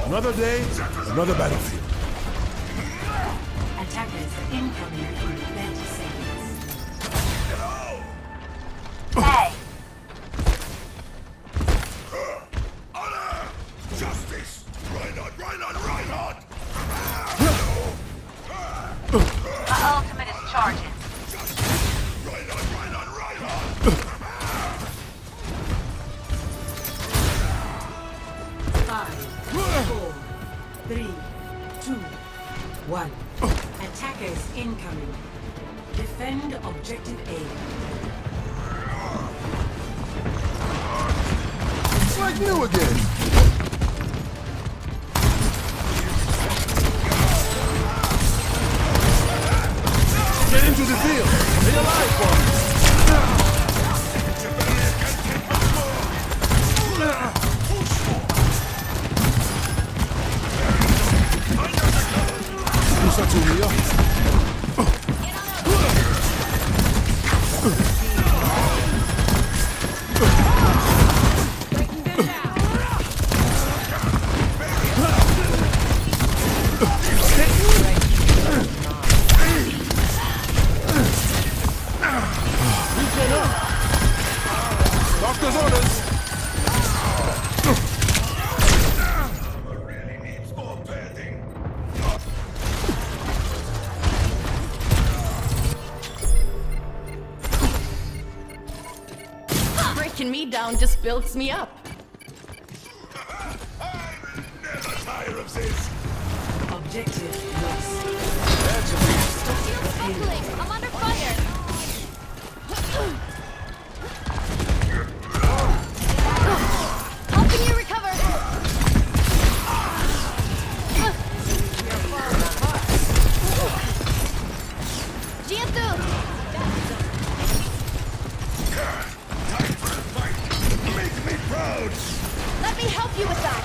Another day, another battlefield. Attackers incoming in 30 seconds. Hey! Honor! Justice! Reinhardt! My ultimate is charging. Reinhardt! 5, 4, 3, 2, 1. Attackers incoming. Defend objective A. It's like new again. Get into the field. Stay alive, boys. Doctor's orders. Really needs more padding. Breaking me down just builds me up. I will never tire of this. Objective lost. I'm under fire. Helping you recover. Jiantu. Time for a fight. Make me proud. Let me help you with that.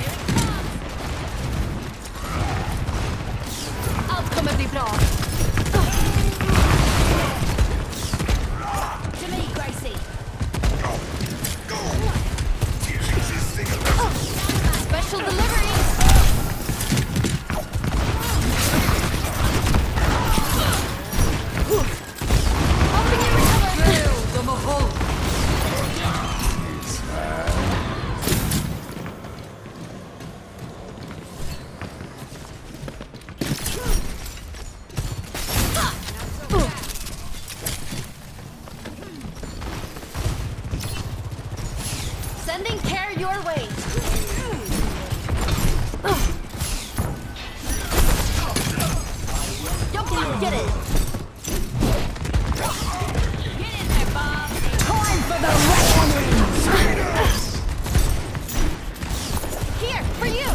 Allt kommer bli bra. To me, Gracie. Go! Special delivery. Helping you recover. Sending care your way. Get it. Get in there, Bob. Time for the reckoning. Here, for you.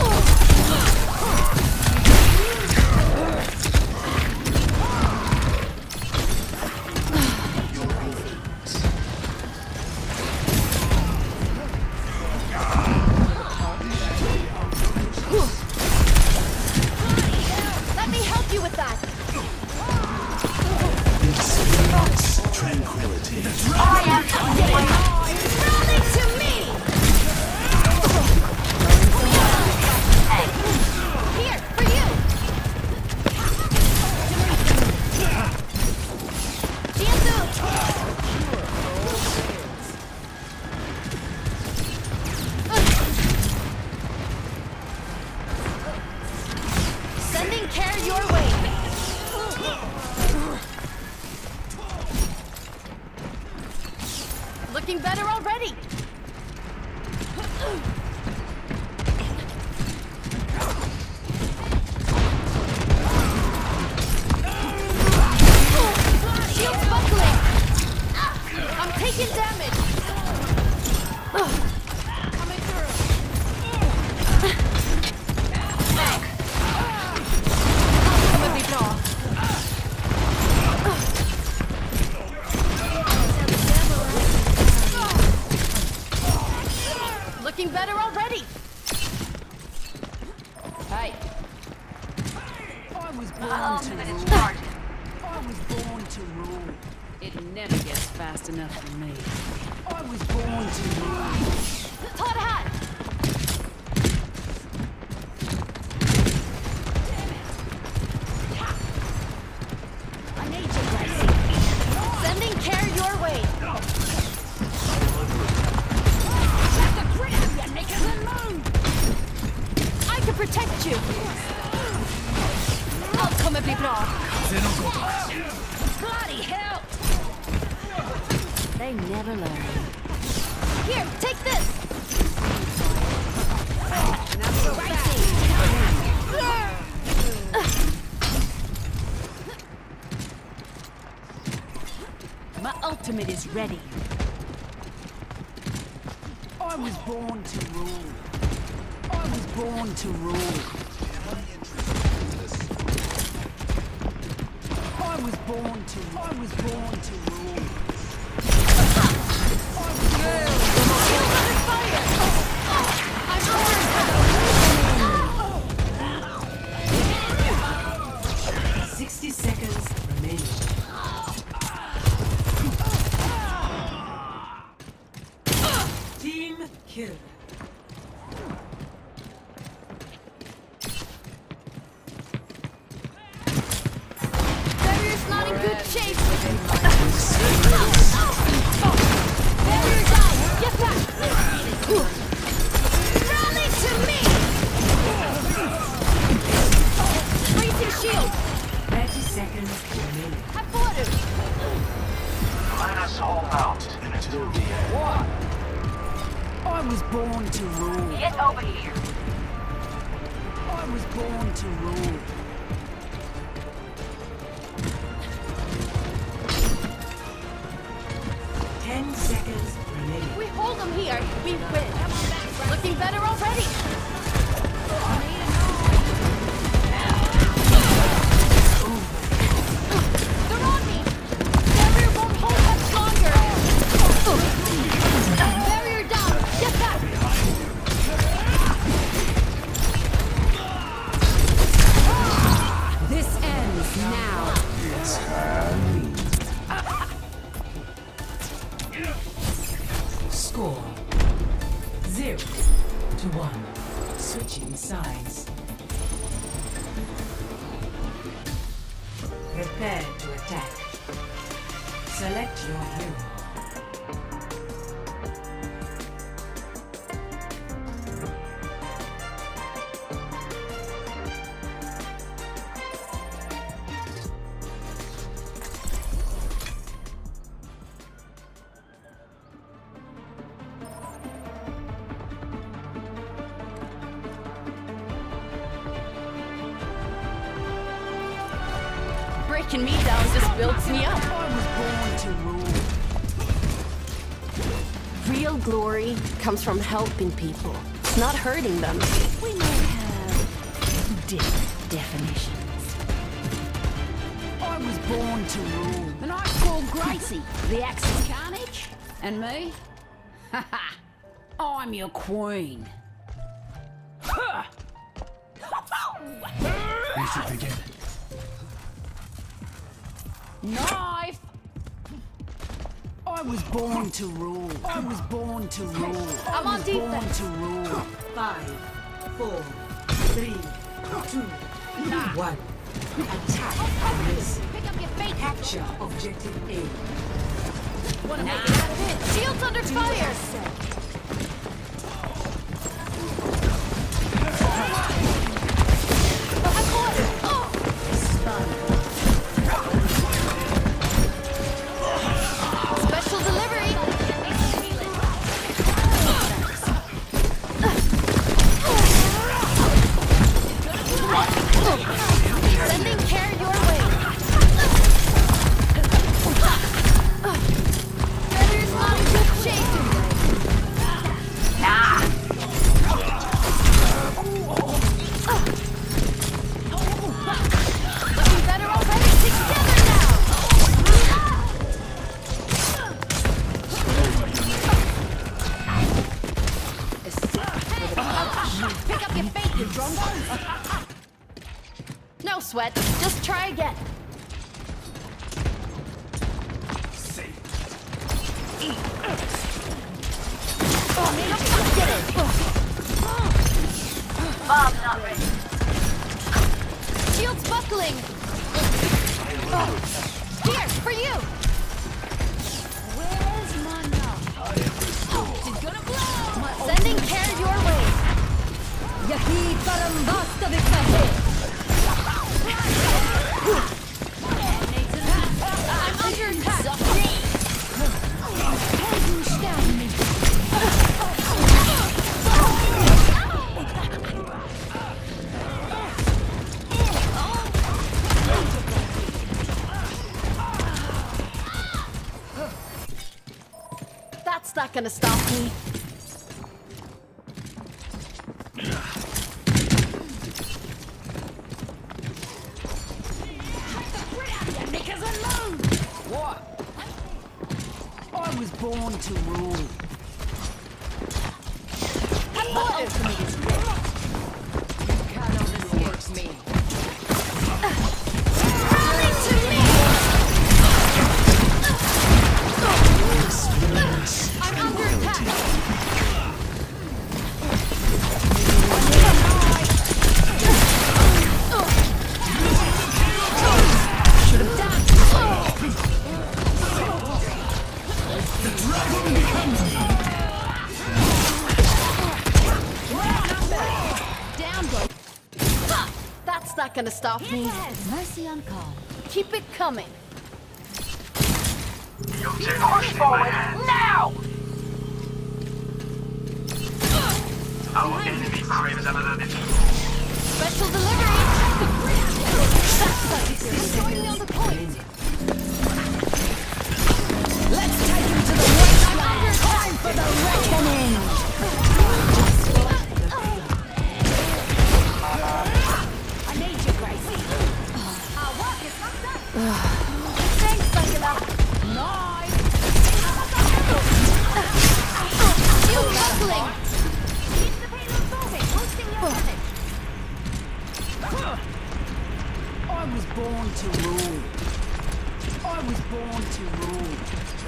Let me help you with that. Tranquility. I am rally to me. Here, for you. Sending care your way. Looking better already. Shield's buckling. I'm taking damage. Coming through. Kommer bli bra. Looking better already. Hey. I was born My to ultimate is rule. charging. I was born to rule. It never gets fast enough for me. I was born to rule. Hot hat. you! Allt kommer bli bra! Bloody hell! They never learn. Here, take this! My ultimate is ready. I was born to rule. I was born to rule. I was born to rule. I was born to rule. I was under fire. I'm 60 seconds remaining. Team kill. Barrier's not in good shape. Barrier down. Get back. Rally to me. Raise your shield. 30 seconds remaining. Have water. Let us hold out until the end. What? I was born to rule. Get over here. I was born to rule. We hold them here. We win. Looking better already. They're on me. Barrier won't hold much longer. Barrier down. Get back. This ends now. Score 0-1. Switching sides. Prepare to attack. Select your hero. Breaking me down just builds me up. I was born to rule. Real glory comes from helping people, not hurting them. We may have different definitions. I was born to rule. And I'm called Gracie, the axe of carnage. And me? Haha, I'm your queen. We should begin. Knife! I was born to rule. I was born to rule. I'm on Born defense. to rule. 5, 4, 3, 2, 1. Attack. Miss. Pick up your fate. Capture objective A. Wanna make it out of it? Shield's under fire! I'm caught! Oh! Special delivery! Sending care your way! Barrier's not in good shape! Looking better already! Together now! Pick up your fate, you drumbo! No sweat, just try again. Oh, man, get it! Bomb's not ready. Shield's buckling! Here, for you! Where's my knob? She's gonna blow! Sending care your way! Yaki Karambasta Vikahe! I'm under attack! That's not gonna stop me. What? I was born to rule. The ultimate is ready. You cannot escape me. Rally to me! I'm under attack. Should have done. Down, bro. That's not gonna stop me. Mercy on call. Keep it coming. Push forward now! Our enemy craves another defeat. Special delivery. Destroying me on the point. Let's take him to the wasteland. Time for the reckoning. I need you, Gracie. Our work is not done. Thanks, Sakura. Nice. You muffling. Keep the payload moving. Boosting your damage. I was born to rule. I was born to rule.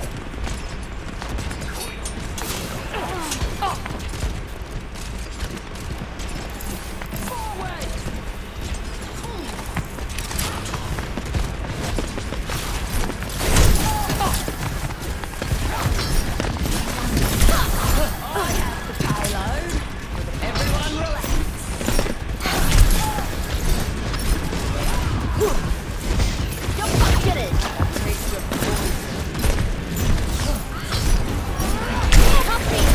Forward! I have the payload. Everyone relax. Go fuck it. Help me.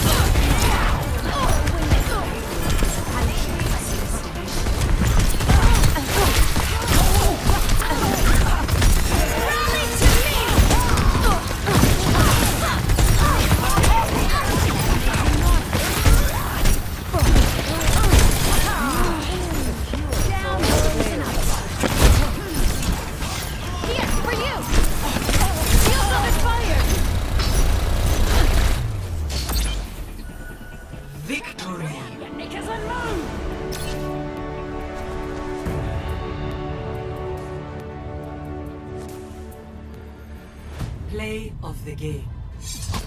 Rally to me. Here, for you! Shields under fire! Victory. Because I move! Play of the game.